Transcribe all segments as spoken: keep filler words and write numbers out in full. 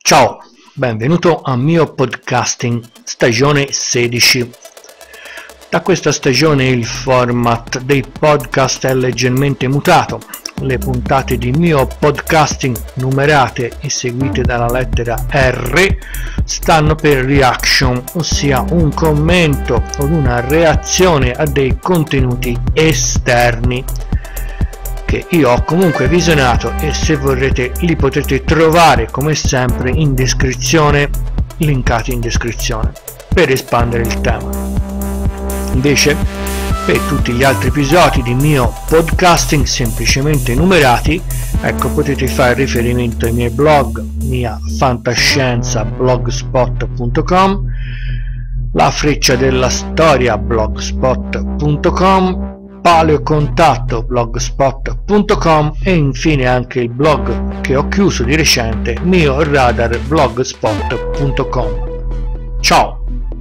Ciao, benvenuto al mio podcasting stagione sedici. Da questa stagione il format dei podcast è leggermente mutato. Le puntate di mio podcasting numerate e seguite dalla lettera R stanno per reaction, ossia un commento o una reazione a dei contenuti esterni che io ho comunque visionato, e se vorrete li potete trovare come sempre in descrizione, linkati in descrizione per espandere il tema. Invece per tutti gli altri episodi di mio podcasting semplicemente numerati, ecco, potete fare riferimento ai miei blog, mia fantascienza blogspot punto com, la freccia della storia blogspot punto com, paleocontatto blogspot punto com e infine anche il blog che ho chiuso di recente, mio radar blogspot punto com. Ciao!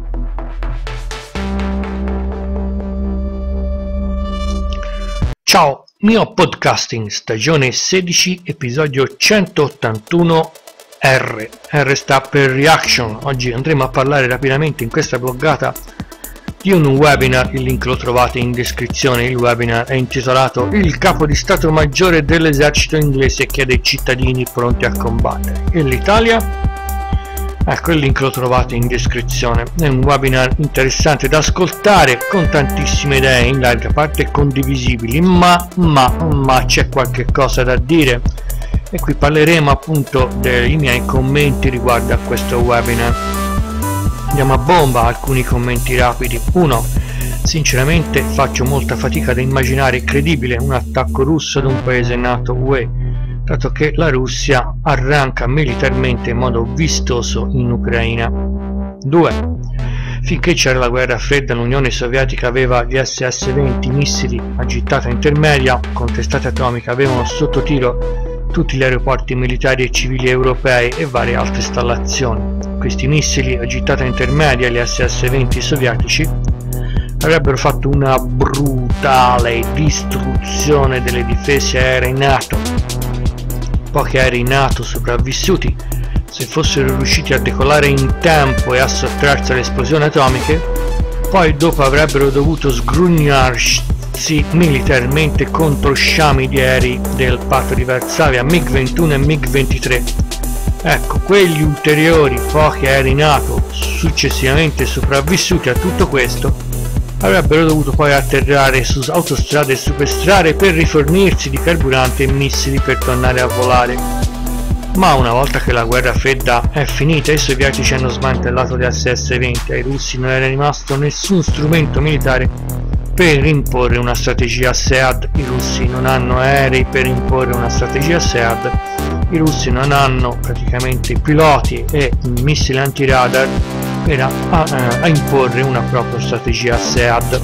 Ciao, mio podcasting stagione sedici episodio centottantuno R. R sta per reaction. Oggi andremo a parlare rapidamente in questa bloggata di un webinar, il link lo trovate in descrizione. Il webinar è intitolato "Il capo di stato maggiore dell'esercito inglese chiede ai cittadini pronti a combattere e l'Italia?". Ecco, il link lo trovate in descrizione. È un webinar interessante da ascoltare, con tantissime idee in larga parte condivisibili, ma, ma, ma c'è qualche cosa da dire, e qui parleremo appunto dei miei commenti riguardo a questo webinar. Andiamo a bomba, alcuni commenti rapidi. uno. Sinceramente faccio molta fatica ad immaginare credibile un attacco russo ad un paese NATO U E, dato che la Russia arranca militarmente in modo vistoso in Ucraina. due. Finché c'era la guerra fredda, l'Unione Sovietica aveva gli S S venti missili a gittata intermedia con testate atomiche, avevano sotto tiro tutti gli aeroporti militari e civili europei e varie altre installazioni. Questi missili a gittata intermedia, gli S S venti sovietici, avrebbero fatto una brutale distruzione delle difese aeree NATO. Pochi aerei NATO sopravvissuti, se fossero riusciti a decollare in tempo e a sottrarsi alle esplosioni atomiche, poi dopo avrebbero dovuto sgrugnarsi militarmente contro sciami di aerei del patto di Varsavia, MiG ventuno e MiG ventitré. Ecco, quegli ulteriori pochi aerei NATO successivamente sopravvissuti a tutto questo avrebbero dovuto poi atterrare su autostrade e superstrade per rifornirsi di carburante e missili per tornare a volare. Ma una volta che la guerra fredda è finita, i sovietici hanno smantellato gli S S venti, ai russi non era rimasto nessun strumento militare per imporre una strategia SEAD. I russi non hanno aerei per imporre una strategia SEAD, i russi non hanno praticamente piloti e missili antiradar per a, a, a imporre una propria strategia SEAD.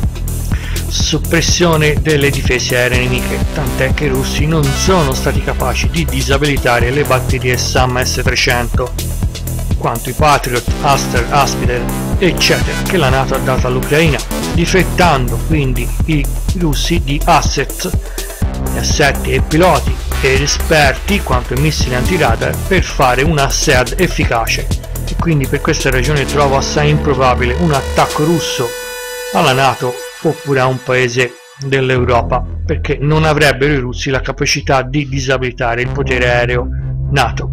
Soppressione delle difese aeree nemiche, tant'è che i russi non sono stati capaci di disabilitare le batterie SAM S trecento, quanto i Patriot, Aster, Aspider eccetera che la NATO ha dato all'Ucraina, difettando quindi i russi di asset, assetti e piloti ed esperti quanto ai missili antiradar per fare una SEAD efficace. E quindi per questa ragione trovo assai improbabile un attacco russo alla NATO oppure a un paese dell'Europa, perché non avrebbero i russi la capacità di disabilitare il potere aereo NATO.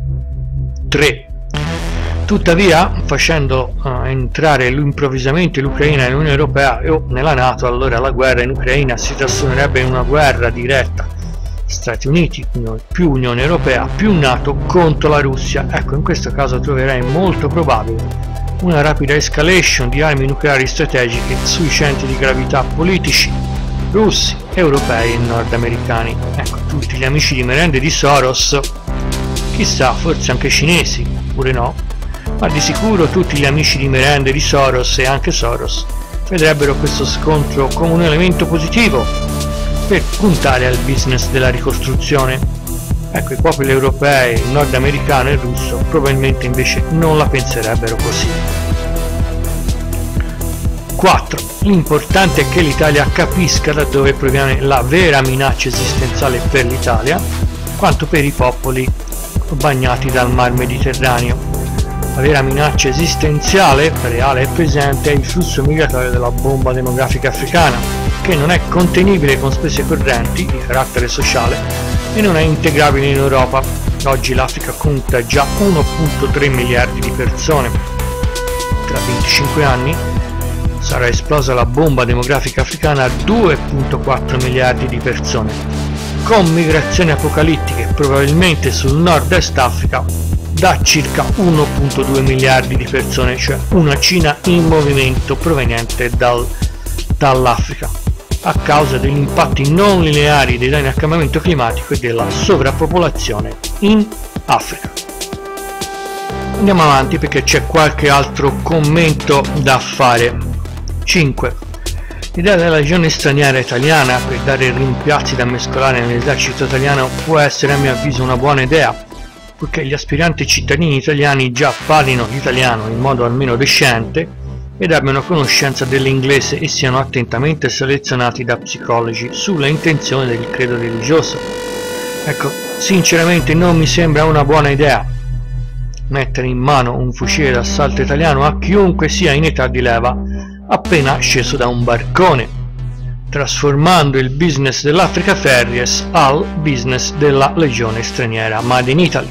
tre. Tuttavia, facendo uh, entrare improvvisamente l'Ucraina nell'Unione Europea o nella NATO, allora la guerra in Ucraina si trasformerebbe in una guerra diretta Stati Uniti più Unione Europea più NATO contro la Russia. Ecco, in questo caso troverei molto probabile una rapida escalation di armi nucleari strategiche sui centri di gravità politici russi, europei e nordamericani. Ecco, tutti gli amici di merende di Soros, chissà, forse anche cinesi, oppure no, ma di sicuro tutti gli amici di merende di Soros e anche Soros vedrebbero questo scontro come un elemento positivo per puntare al business della ricostruzione. Ecco, i popoli europei, il nordamericano e il russo probabilmente invece non la penserebbero così. quattro. L'importante è che l'Italia capisca da dove proviene la vera minaccia esistenziale per l'Italia, quanto per i popoli bagnati dal Mar Mediterraneo. La vera minaccia esistenziale, reale e presente, è il flusso migratorio della bomba demografica africana, che non è contenibile con spese correnti di carattere sociale e non è integrabile in Europa. Oggi l'Africa conta già uno virgola tre miliardi di persone. Tra venticinque anni sarà esplosa la bomba demografica africana a due virgola quattro miliardi di persone, con migrazioni apocalittiche probabilmente sul nord-est Africa da circa uno virgola due miliardi di persone, cioè una Cina in movimento proveniente dal, dall'Africa, a causa degli impatti non lineari dei danni al cambiamento climatico e della sovrappopolazione in Africa. Andiamo avanti perché c'è qualche altro commento da fare. cinque. L'idea della legione straniera italiana per dare rimpiazzi da mescolare nell'esercito italiano può essere a mio avviso una buona idea, purché gli aspiranti cittadini italiani già parlino l'italiano in modo almeno decente ed abbiano conoscenza dell'inglese e siano attentamente selezionati da psicologi sulle intenzioni del credo religioso. Ecco, sinceramente non mi sembra una buona idea mettere in mano un fucile d'assalto italiano a chiunque sia in età di leva appena sceso da un barcone, trasformando il business dell'Africa Ferries al business della legione straniera Made in Italy.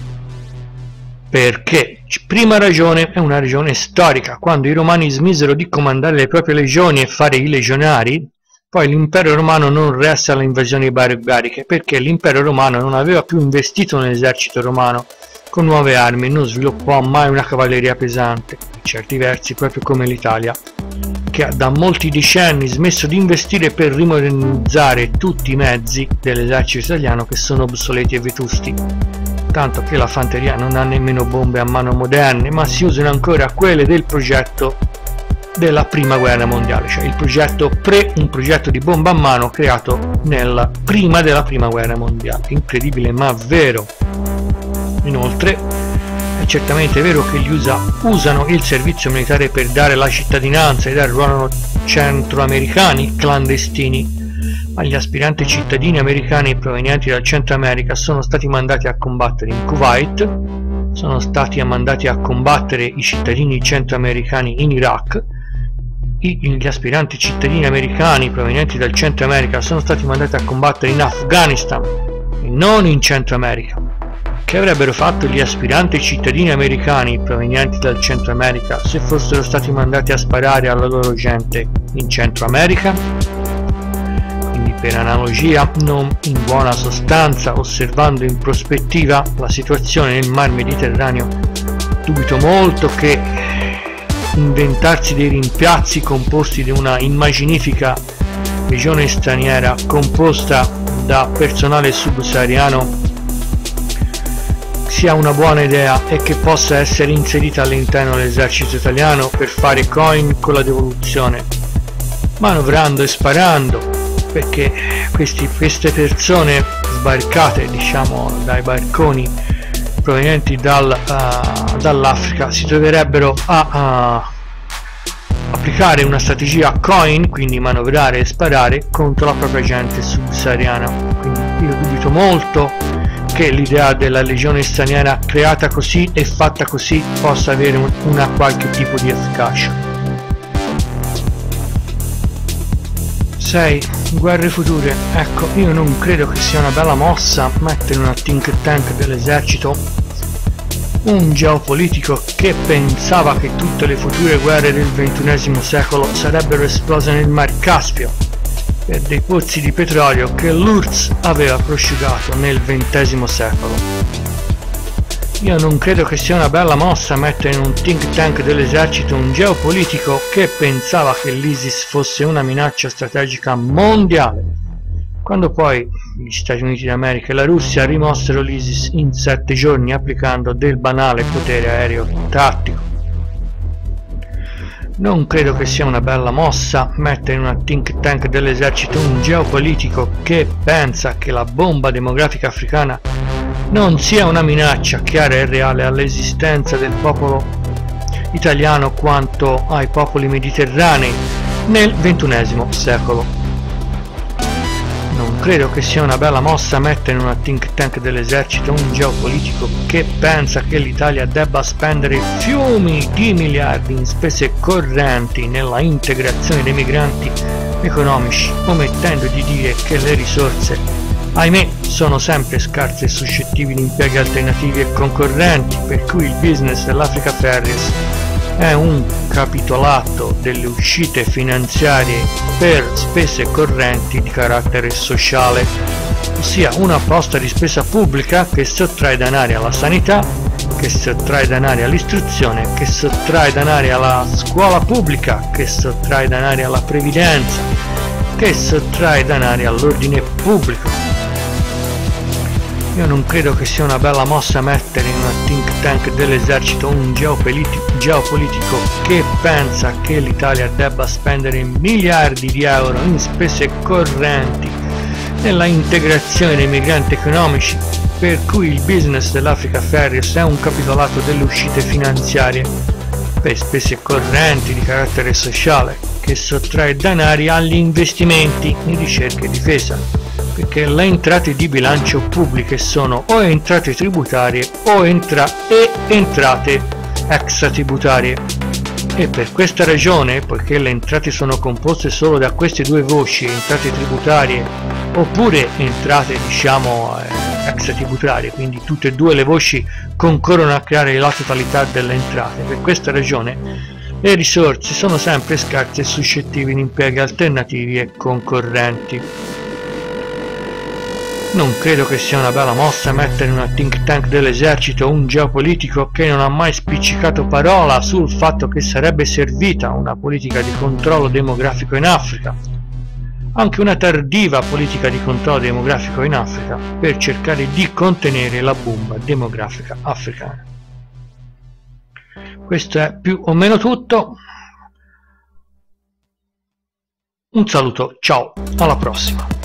Perché? Prima ragione, è una ragione storica. Quando i romani smisero di comandare le proprie legioni e fare i legionari, poi l'impero romano non resta alle invasioni barbariche, perché l'impero romano non aveva più investito nell'esercito romano con nuove armi e non sviluppò mai una cavalleria pesante, in certi versi proprio come l'Italia, che ha da molti decenni smesso di investire per rimodernizzare tutti i mezzi dell'esercito italiano che sono obsoleti e vetusti, tanto che la fanteria non ha nemmeno bombe a mano moderne, ma si usano ancora quelle del progetto della prima guerra mondiale, cioè il progetto pre un progetto di bomba a mano creato nel prima della prima guerra mondiale. Incredibile ma vero. Inoltre è certamente vero che gli U S A usano il servizio militare per dare la cittadinanza ed arruolano centroamericani clandestini, ma gli aspiranti cittadini americani provenienti dal Centro America sono stati mandati a combattere in Kuwait, sono stati mandati a combattere i cittadini centroamericani in Iraq, gli aspiranti cittadini americani provenienti dal Centro America sono stati mandati a combattere in Afghanistan e non in Centro America. Che avrebbero fatto gli aspiranti cittadini americani provenienti dal Centro America se fossero stati mandati a sparare alla loro gente in Centro America? Quindi per analogia, non in buona sostanza, osservando in prospettiva la situazione nel Mar Mediterraneo, dubito molto che inventarsi dei rimpiazzi composti di una immaginifica legione straniera composta da personale subsahariano sia una buona idea e che possa essere inserita all'interno dell'esercito italiano per fare coin con la devoluzione, manovrando e sparando, perché questi, queste persone sbarcate diciamo dai barconi provenienti dal, uh, dall'Africa si troverebbero a, a applicare una strategia coin, quindi manovrare e sparare contro la propria gente subsahariana. Quindi io dubito molto che l'idea della legione straniera creata così e fatta così possa avere un, una qualche tipo di efficacia. sei. Guerre future. Ecco, io non credo che sia una bella mossa mettere una think tank dell'esercito, un geopolitico che pensava che tutte le future guerre del ventunesimo secolo sarebbero esplose nel Mar Caspio per dei pozzi di petrolio che l'U R S S aveva prosciugato nel ventesimo secolo. Io non credo che sia una bella mossa mettere in un think tank dell'esercito un geopolitico che pensava che l'ISIS fosse una minaccia strategica mondiale, quando poi gli Stati Uniti d'America e la Russia rimossero l'ISIS in sette giorni applicando del banale potere aereo tattico. Non credo che sia una bella mossa mettere in una think tank dell'esercito un geopolitico che pensa che la bomba demografica africana non sia una minaccia chiara e reale all'esistenza del popolo italiano quanto ai popoli mediterranei nel ventunesimo secolo. Non credo che sia una bella mossa mettere in una think tank dell'esercito un geopolitico che pensa che l'Italia debba spendere fiumi di miliardi in spese correnti nella integrazione dei migranti economici, omettendo di dire che le risorse, ahimè, sono sempre scarse e suscettibili di impieghi alternativi e concorrenti, per cui il business dell'Africa Ferries è un capitolato delle uscite finanziarie per spese correnti di carattere sociale, ossia una posta di spesa pubblica che sottrae denari alla sanità, che sottrae denari all'istruzione, che sottrae denari alla scuola pubblica, che sottrae denari alla previdenza, che sottrae denari all'ordine pubblico. Io non credo che sia una bella mossa mettere in una think tank dell'esercito un geopolitico che pensa che l'Italia debba spendere miliardi di euro in spese correnti nella integrazione dei migranti economici, per cui il business dell'Africa Ferries è un capitolato delle uscite finanziarie per spese correnti di carattere sociale, che sottrae denari agli investimenti in ricerca e difesa, perché le entrate di bilancio pubbliche sono o entrate tributarie o entra e entrate extratributarie, e per questa ragione, poiché le entrate sono composte solo da queste due voci, entrate tributarie oppure entrate diciamo eh, extratributarie, quindi tutte e due le voci concorrono a creare la totalità delle entrate, per questa ragione le risorse sono sempre scarse e suscettibili di impieghi alternativi e concorrenti. Non credo che sia una bella mossa mettere in una think tank dell'esercito un geopolitico che non ha mai spiccicato parola sul fatto che sarebbe servita una politica di controllo demografico in Africa, anche una tardiva politica di controllo demografico in Africa, per cercare di contenere la bomba demografica africana. Questo è più o meno tutto. Un saluto, ciao, alla prossima.